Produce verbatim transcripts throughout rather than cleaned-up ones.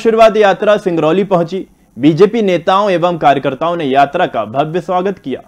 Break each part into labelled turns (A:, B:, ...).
A: आशीर्वाद यात्रा सिंगरौली पहुंची। बीजेपी नेताओं एवं कार्यकर्ताओं ने यात्रा का भव्य स्वागत किया।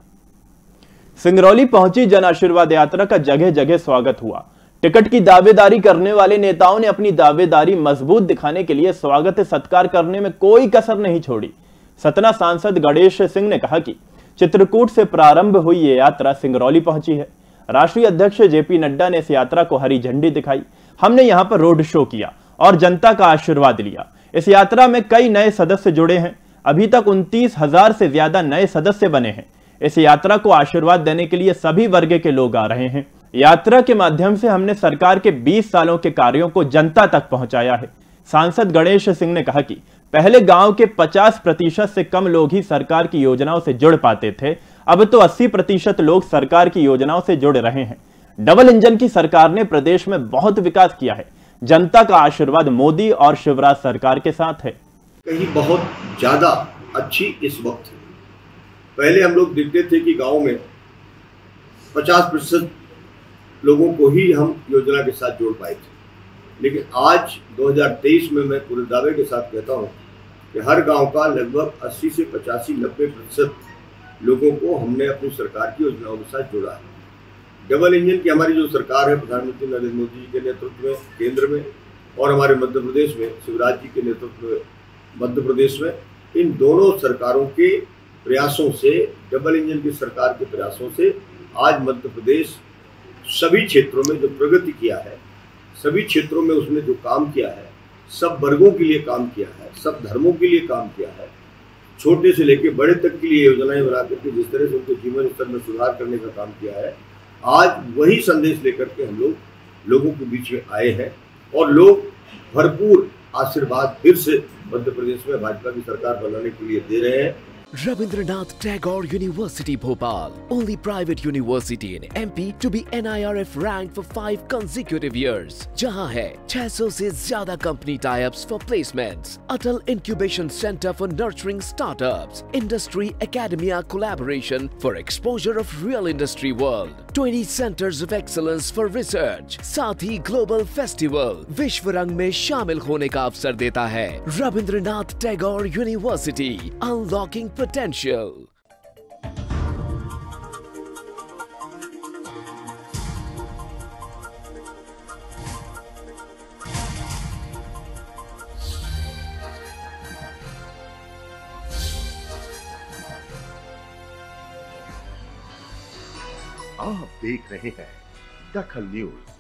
A: सिंगरौली पहुंची जन आशीर्वाद यात्रा का जगह जगह स्वागत हुआ। टिकट की दावेदारी करने वाले नेताओं ने अपनी दावेदारी मजबूत दिखाने के लिए स्वागत सत्कार करने में कोई कसर नहीं छोड़ी। सतना सांसद गणेश सिंह ने कहा कि चित्रकूट से प्रारंभ हुई ये यात्रा सिंगरौली पहुंची है। राष्ट्रीय अध्यक्ष जेपी नड्डा ने इस यात्रा को हरी झंडी दिखाई। हमने यहां पर रोड शो किया और जनता का आशीर्वाद लिया। इस यात्रा में कई नए सदस्य जुड़े हैं। अभी तक उनतीस हजार से ज्यादा नए सदस्य बने हैं। इस यात्रा को आशीर्वाद देने के लिए सभी वर्ग के लोग आ रहे हैं। यात्रा के माध्यम से हमने सरकार के बीस सालों के कार्यों को जनता तक पहुंचाया है। सांसद गणेश सिंह ने कहा कि पहले गांव के पचास प्रतिशत से कम लोग ही सरकार की योजनाओं से जुड़ पाते थे, अब तो अस्सी प्रतिशत लोग सरकार की योजनाओं से जुड़ रहे हैं। डबल इंजन की सरकार ने प्रदेश में बहुत विकास किया है। जनता का आशीर्वाद मोदी और शिवराज सरकार के साथ है।
B: कहीं बहुत ज्यादा अच्छी इस वक्त है। पहले हम लोग देखते थे कि गांव में पचास प्रतिशत लोगों को ही हम योजना के साथ जोड़ पाए थे, लेकिन आज दो हज़ार तेईस में मैं पूरे दावे के साथ कहता हूं कि हर गांव का लगभग अस्सी से पचासी नब्बे प्रतिशत लोगों को हमने अपनी सरकार की योजनाओं के साथ जोड़ा है। डबल इंजन की हमारी जो सरकार है, प्रधानमंत्री नरेंद्र मोदी जी के नेतृत्व में केंद्र में और हमारे मध्य प्रदेश में शिवराज जी के नेतृत्व में मध्य प्रदेश में, इन दोनों सरकारों के प्रयासों से, डबल इंजन की सरकार के प्रयासों से आज मध्य प्रदेश सभी क्षेत्रों में जो प्रगति किया है, सभी क्षेत्रों में उसने जो काम किया है, सब वर्गों के लिए काम किया है, सब धर्मों के लिए काम किया है, छोटे से लेकर बड़े तक के लिए योजनाएं बना करके जिस तरह से उनके जीवन स्तर में सुधार करने का काम किया है, आज वही संदेश लेकर के हम लोग लोगों के बीच में आए हैं और लोग भरपूर आशीर्वाद फिर से मध्य प्रदेश में भाजपा की सरकार बनाने के लिए दे रहे हैं।
C: Rabindranath Tagore University Bhopal, only private university in M P to be N I R F ranked for five consecutive years. जहां है छह सौ से ज्यादा company tie-ups for placements, Atal Incubation Center for nurturing startups, Industry Academia collaboration for exposure of real industry world, twenty centers of excellence for research, साथ ही global festival विश्व रंग में शामिल होने का अवसर देता है। Rabindranath Tagore University, unlocking potential.
D: आप देख रहे हैं दखल न्यूज।